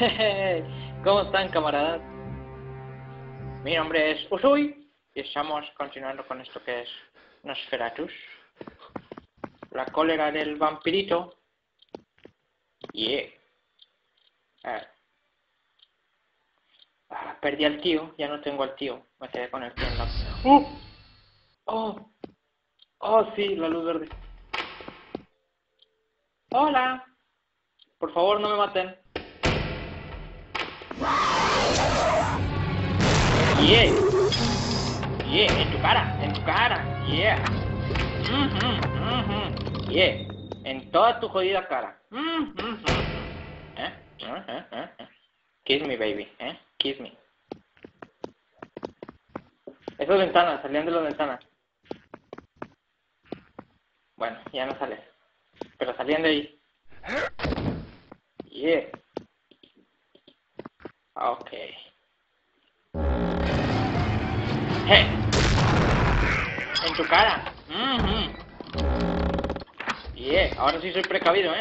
¿Cómo están, camaradas? Mi nombre es Usui y estamos continuando con esto que es Nosferatus, la cólera del vampirito. Perdí al tío, ya no tengo al tío, me quedé con el tío en la... ¡Oh, sí, la luz verde! ¡Hola! Por favor, no me maten. En tu cara, en toda tu jodida cara. Kiss me, baby, kiss me. Esas ventanas, salían de las ventanas. Bueno, ya no sale, pero salían de ahí. Ok. En tu cara. Ahora sí soy precavido,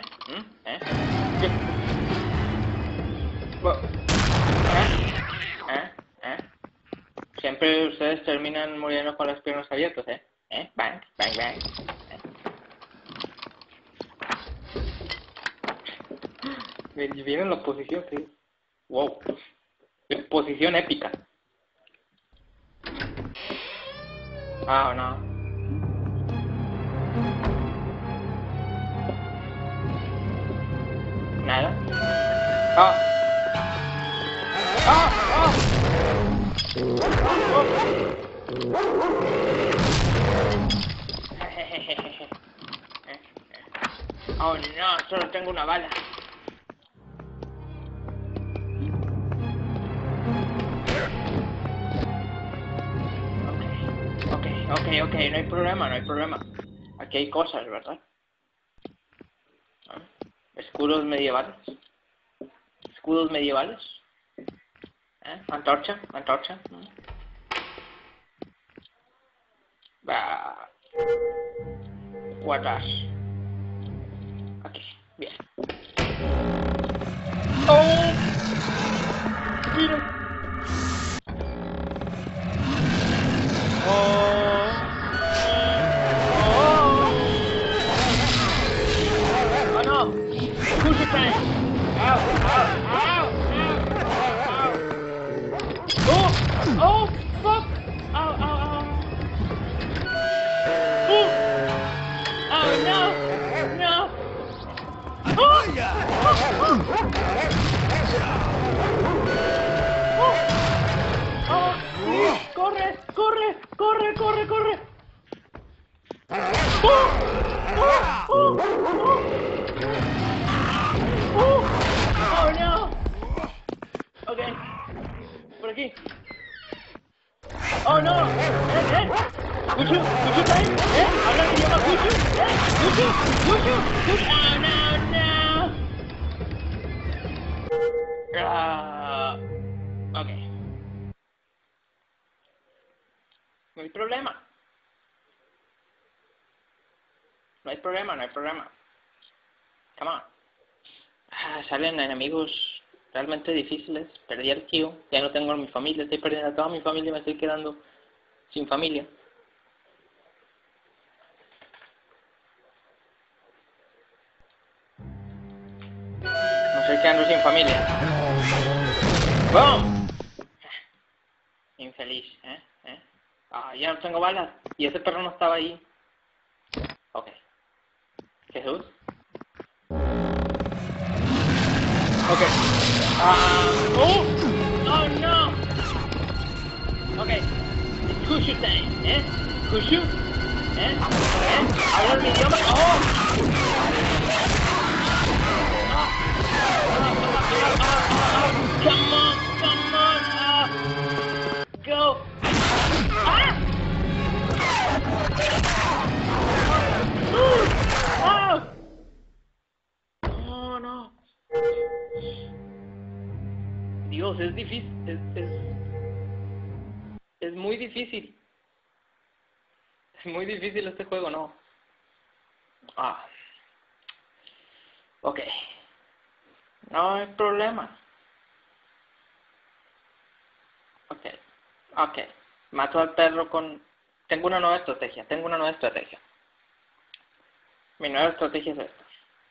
Siempre ustedes terminan muriendo con las piernas abiertas, Bang, bang, bang. Me viene la posición, sí. Wow. Posición épica. Oh, no. Nada. Oh no, solo tengo una bala. Ok, no hay problema. Aquí hay cosas, ¿verdad? Escudos medievales. Antorcha. Guardas. Ok, bien. ¡Oh! ¡Mira! ¡Oh no! ¡Push time! ¡Ow! ¡Oh! ¡Fuck! ¡Ow! ¡Oh no! ¡No! ¡Corre! ¡Oh no! Ok, por aquí. ¡Oh no! ¡Cuchu time! ¿Habla el idioma Cuchu? ¡Cuchu! ¡Oh no! Ok. No hay problema. Come on. Salen enemigos realmente difíciles. Perdí al tío. Ya no tengo a mi familia. Estoy perdiendo a toda mi familia y me estoy quedando sin familia. Me estoy quedando sin familia. ¡Bum! Infeliz, ya no tengo balas. Y ese perro no estaba ahí. Ok. Jesús. Ok. Oh no. Ok. Kushu time, Kushu. Habla mi idioma. Come on. Go. Oh no. Dios, es difícil. Es muy difícil. Es muy difícil este juego, ¿no? Ok. No hay problema. Ok. Mato al perro con... Tengo una nueva estrategia. Mi nueva estrategia es esta.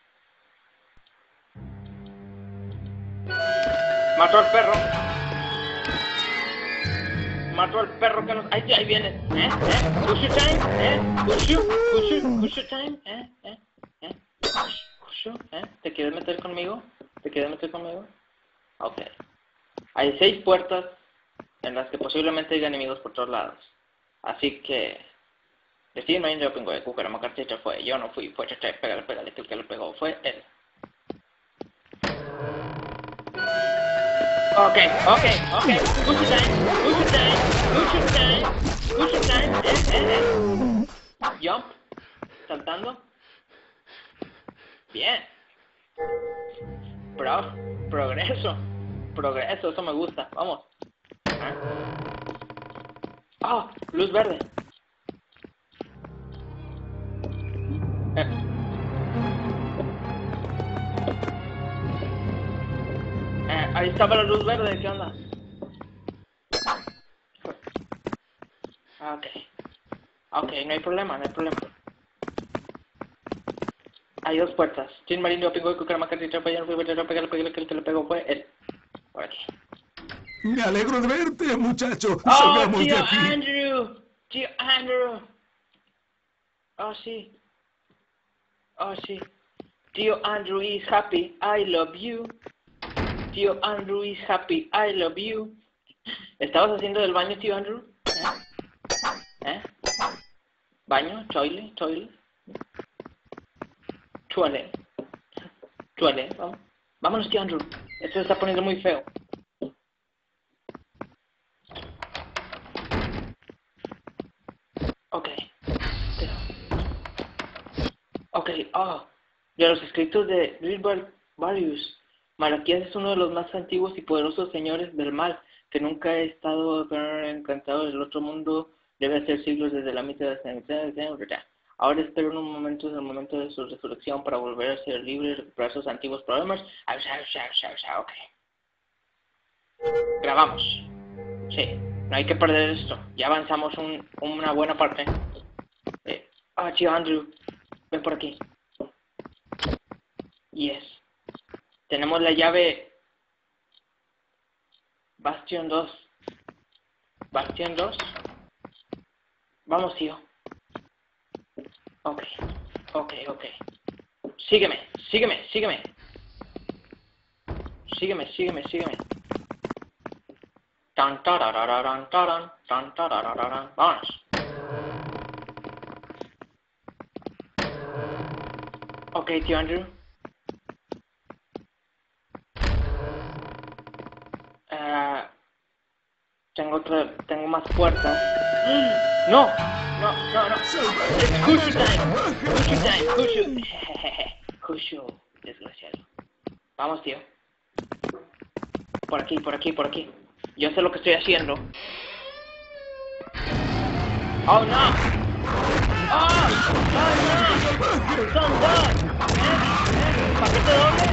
Mato al perro. Que nos... Ahí viene. Cushu time. Cushu time. Cushu. ¿Te quieres meter conmigo? Ok. Hay 6 puertas en las que posiblemente haya enemigos por todos lados. Así que... Decir no hay yo pingo de Cucarama Cartita fue. Yo no fui. Fue Chete. Pégale. Que el que lo pegó fue él. Ok. Cushu time. Jump. Saltando. Bien. Progreso, eso me gusta. Vamos. Luz verde. Ahí estaba la luz verde, ¿qué onda? Ok, no hay problema. Hay 2 puertas. Chin Marino, Pingo y Cucarama Cartita, pégale, que el que le pegó fue él. Por aquí. Me alegro de verte, muchacho. Salgamos de aquí. Tío Andrew. Sí. Tío Andrew is happy, I love you. Tío Andrew is happy, I love you. ¿Estabas haciendo del baño, tío Andrew? ¿Baño? ¿Toilet? Toilet, vamos. Vámonos, tío Andrew. Esto se está poniendo muy feo. De los escritos de Varius, Malaquías es uno de los más antiguos y poderosos señores del mal, que nunca ha estado encantado del otro mundo, debe hacer siglos desde la mitad de la... Ahora espero el momento de su resurrección para volver a ser libre y recuperar sus antiguos problemas. Ok. Grabamos. Sí, no hay que perder esto. Ya avanzamos una buena parte. Tío Andrew, ven por aquí. Yes. Tenemos la llave Bastion 2. Vamos, tío. Ok. Sígueme. Tan tarararán, tan tarararán. Vámonos. Ok, tío Andrew. Tengo más puertas. No. Cushu, desgraciado. Vamos, tío. Por aquí. Yo sé lo que estoy haciendo. Oh, no. Son dos. Paquete doble.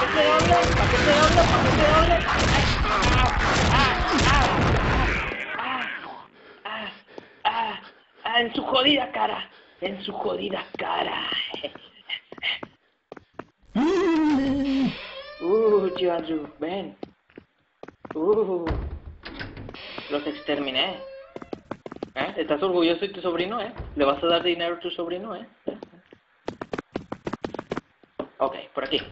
En su jodida cara. Tío Andrew, ven. Los exterminé. ¿Estás orgulloso de tu sobrino, ¿Le vas a dar dinero a tu sobrino, Ok, por aquí.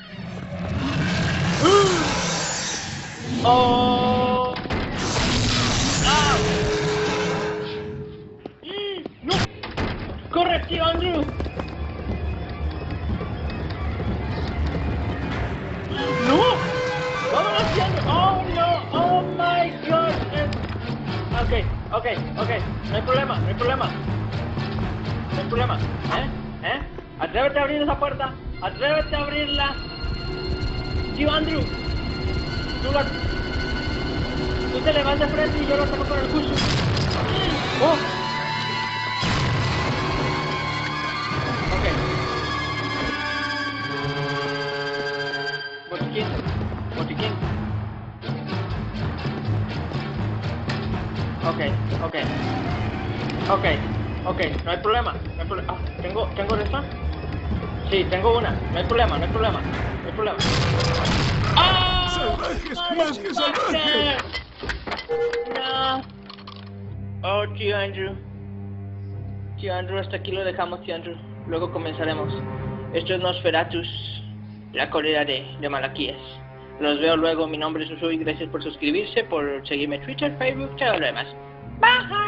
¡Oh! ¡No! ¡Corre, tío Andrew! ¡No! ¡Vámonos, tío Andrew! ¡Oh, no! ¡Oh, my God! Ok. No hay problema. Atrévete a abrir esa puerta. Atrévete a abrirla. Tío Andrew. Tú te le vas de frente y yo lo toco con el Cushu. ¡Oh! Ok. Ok, no hay problema. No hay problema. ¿Tengo razón? Sí, tengo una. No hay problema. ¡Ah! ¡Salvajes! ¡Más que salvajes! No. Oh, tío Andrew. Tío Andrew, hasta aquí lo dejamos, tío Andrew. Luego comenzaremos. Esto es Nosferatus, la cólera de Malaquías. Los veo luego. Mi nombre es Usui. Gracias por suscribirse, por seguirme en Twitter, Facebook, todo lo demás. Bye.